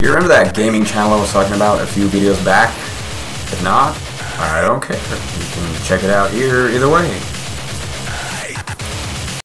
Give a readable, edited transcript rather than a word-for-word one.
You remember that gaming channel I was talking about a few videos back? If not, I don't care. You can check it out here either way.